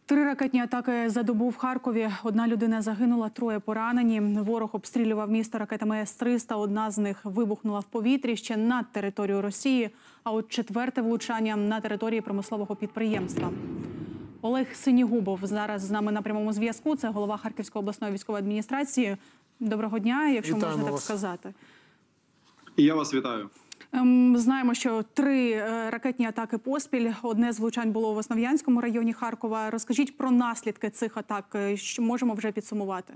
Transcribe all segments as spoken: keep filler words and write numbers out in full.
Три ракетні атаки за добу в Харкові. Одна людина загинула, троє поранені. Ворог обстрілював місто ракетами С триста. Одна з них вибухнула в повітрі ще над територією Росії. А от четверте влучання на території промислового підприємства. Олег Синігубов зараз з нами на прямому зв'язку. Це голова Харківської обласної військової адміністрації. Доброго дня, якщо Вітаємо можна так вас. сказати. Я вас вітаю. Знаємо, що три ракетні атаки поспіль. Одне з влучань було в Основ'янському районі Харкова. Розкажіть про наслідки цих атак, що можемо вже підсумувати.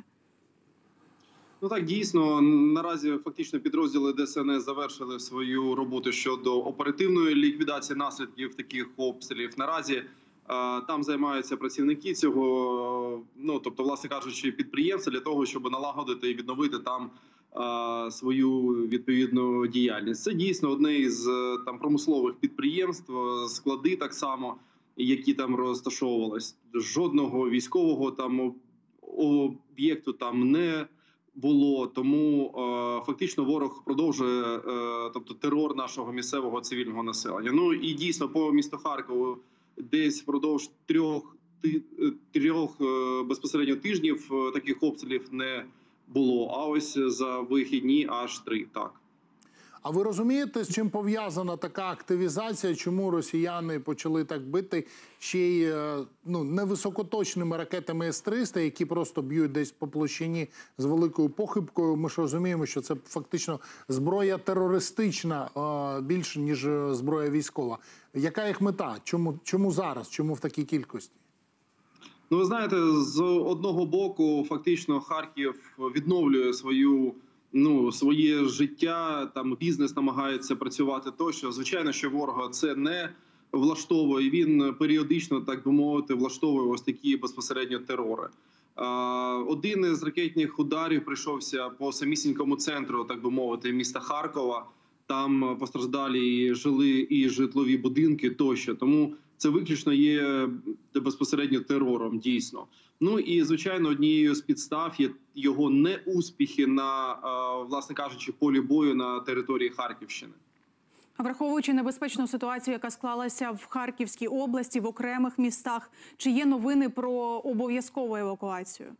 Ну так, дійсно, наразі фактично підрозділи Д С Н С завершили свою роботу щодо оперативної ліквідації наслідків таких обстрілів. Наразі там займаються працівники цього, ну тобто, власне кажучи, підприємства для того, щоб налагодити і відновити там свою відповідну діяльність. Це дійсно одне із там промислових підприємств, склади так само, які там розташовувались. Жодного військового там об'єкту там не було, тому фактично ворог продовжує, тобто, терор нашого місцевого цивільного населення. Ну і дійсно по місту Харкову десь впродовж трьох трьох безпосередньо тижнів таких обстрілів не було, а ось за вихідні аж три, так. А ви розумієте, з чим пов'язана така активізація? Чому росіяни почали так бити ще й ну, невисокоточними ракетами С триста, які просто б'ють десь по площині з великою похибкою? Ми ж розуміємо, що це фактично зброя терористична більше, ніж зброя військова. Яка їх мета? Чому, чому зараз? Чому в такій кількості? Ну, ви знаєте, з одного боку, фактично, Харків відновлює свою, ну, своє життя, там бізнес намагається працювати тощо. Звичайно, що ворога це не влаштовує, він періодично, так би мовити, влаштовує ось такі безпосередньо терори. Один із ракетних ударів прийшовся по самісінькому центру, так би мовити, міста Харкова. Там постраждалі жили і житлові будинки тощо. Тому це виключно є безпосередньо терором, дійсно. Ну і, звичайно, однією з підстав є його неуспіхи на, власне кажучи, полі бою на території Харківщини. А враховуючи небезпечну ситуацію, яка склалася в Харківській області, в окремих містах, чи є новини про обов'язкову евакуацію?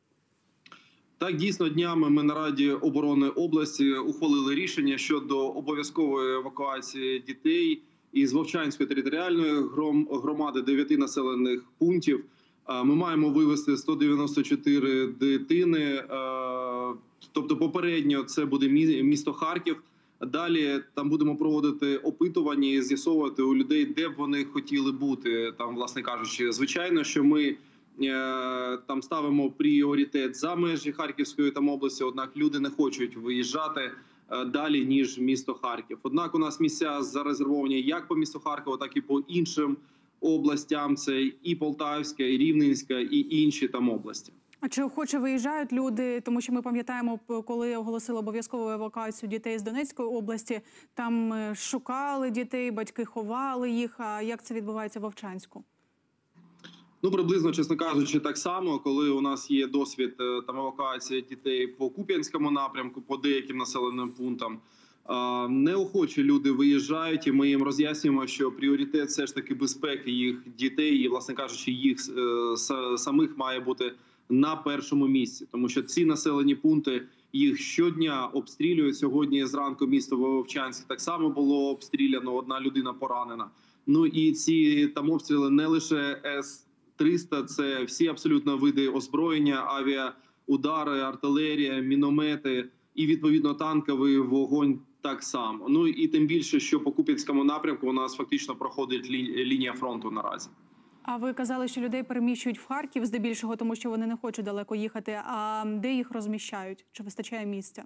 Так, дійсно, днями ми на Раді оборони області ухвалили рішення щодо обов'язкової евакуації дітей із Вовчанської територіальної громади, дев'яти населених пунктів. Ми маємо вивезти сто дев'яносто чотири дитини, тобто попередньо це буде місто Харків. Далі там будемо проводити опитування і з'ясовувати у людей, де б вони хотіли бути, там, власне кажучи. Звичайно, що ми там ставимо пріоритет за межі Харківської там області, однак люди не хочуть виїжджати далі, ніж місто Харків. Однак у нас місця зарезервовані як по місту Харкова, так і по іншим областям. Це і Полтавська, і Рівненська, і інші там області. А чи охоче виїжджають люди? Тому що ми пам'ятаємо, коли оголосили обов'язкову евакуацію дітей з Донецької області, там шукали дітей, батьки ховали їх. А як це відбувається в Вовчанську? Ну, приблизно, чесно кажучи, так само, коли у нас є досвід там евакуації дітей по Куп'янському напрямку, по деяким населеним пунктам, неохочі люди виїжджають, і ми їм роз'яснюємо, що пріоритет все ж таки безпеки їх дітей і, власне кажучи, їх самих має бути на першому місці. Тому що ці населені пункти, їх щодня обстрілюють. Сьогодні зранку місто Вовчанськ так само було обстріляно, одна людина поранена. Ну і ці там обстріли не лише С триста, це всі абсолютно види озброєння, авіаудари, артилерія, міномети і, відповідно, танковий вогонь так само. Ну і тим більше, що по Куп'янському напрямку у нас фактично проходить лінія фронту наразі. А ви казали, що людей переміщують в Харків здебільшого, тому що вони не хочуть далеко їхати. А де їх розміщають? Чи вистачає місця?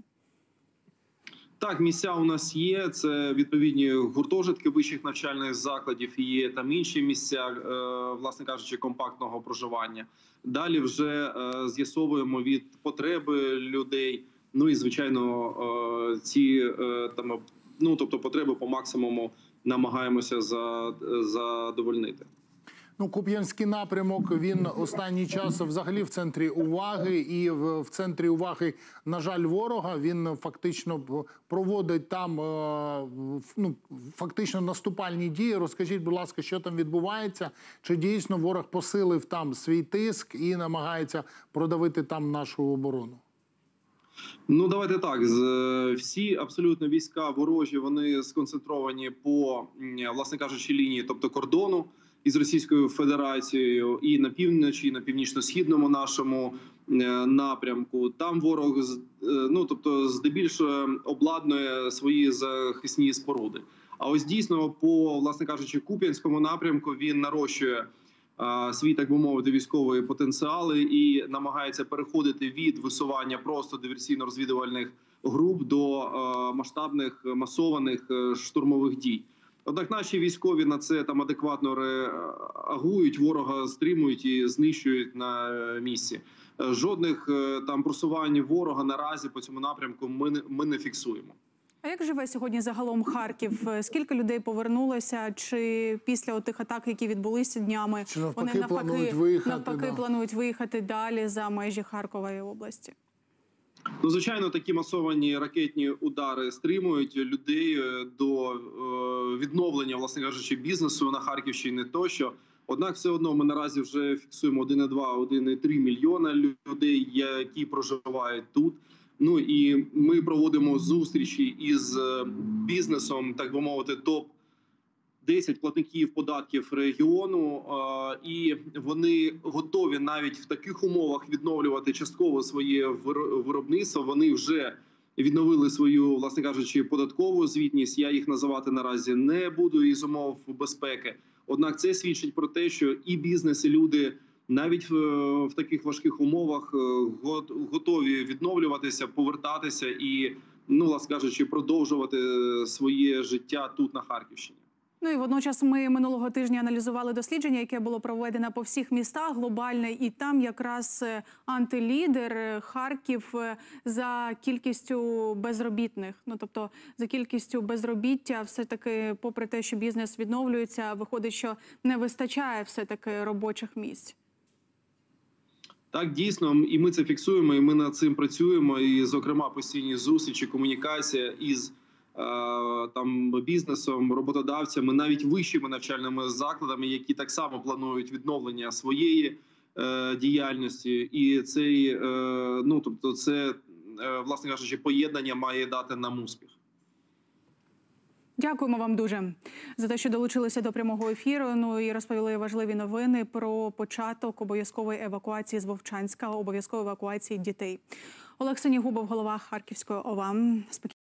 Так, місця у нас є. Це відповідні гуртожитки вищих навчальних закладів, і є там інші місця, власне кажучи, компактного проживання. Далі вже з'ясовуємо від потреби людей. Ну і, звичайно, ці там, ну, тобто потреби по максимуму намагаємося задовольнити. Ну, Куп'янський напрямок, він останній час взагалі в центрі уваги. І в, в центрі уваги, на жаль, ворога. Він фактично проводить там е, ну, фактично наступальні дії. Розкажіть, будь ласка, що там відбувається? Чи дійсно ворог посилив там свій тиск і намагається продавити там нашу оборону? Ну, давайте так. З- Всі абсолютно війська ворожі, вони сконцентровані по, м, власне кажучи, лінії, тобто кордону із Російською Федерацією, і на півночі, і на північно-східному нашому е, напрямку. Там ворог з- е, ну, тобто, здебільшого обладнує свої захисні споруди. А ось дійсно, по, власне кажучи, Куп'янському напрямку він нарощує а, свій, так би мовити, військовий потенціал і намагається переходити від висування просто диверсійно-розвідувальних груп до а, масштабних масованих е, штурмових дій. Однак наші військові на це там адекватно реагують, ворога стримують і знищують на е, місці. Е, Жодних е, там просувань ворога наразі по цьому напрямку ми не, ми не фіксуємо. А як живе сьогодні загалом Харків? Скільки людей повернулося? Чи після тих атак, які відбулися днями, Чи навпаки вони навпаки планують виїхати, навпаки да. планують виїхати далі за межі Харкової області? Ну, звичайно, такі масовані ракетні удари стримують людей е, до е, відновлення, власне кажучи, бізнесу на Харківщині тощо. Однак, все одно ми наразі вже фіксуємо один цілих два - один цілих три мільйона людей, які проживають тут. Ну і ми проводимо зустрічі із е, бізнесом, так би мовити, топ десять платників податків регіону, е, і вони готові навіть в таких умовах відновлювати частково своє вир- виробництво. Вони вже відновили свою, власне кажучи, податкову звітність. Я їх називати наразі не буду із умов безпеки. Однак це свідчить про те, що і бізнес, і люди навіть в, в таких важких умовах е, го- готові відновлюватися, повертатися і, ну, власне кажучи, продовжувати своє життя тут на Харківщині. Ну і водночас ми минулого тижня аналізували дослідження, яке було проведено по всіх містах глобальне, і там якраз е, антилідер е, Харків е, за кількістю безробітних. Ну тобто за кількістю безробіття, все таки, попри те, що бізнес відновлюється, виходить, що не вистачає все таки робочих місць. Так, дійсно, і ми це фіксуємо, і ми над цим працюємо. І, зокрема, постійні зустрічі, комунікація із е, там бізнесом, роботодавцями, навіть вищими навчальними закладами, які так само планують відновлення своєї е, діяльності. І цей, е, ну тобто, це, е, власне кажучи, поєднання має дати нам успіх. Дякуємо вам дуже за те, що долучилися до прямого ефіру. Ну і розповіли важливі новини про початок обов'язкової евакуації з Вовчанська, обов'язкової евакуації дітей. Олег Синігубов, голова Харківської ОВА.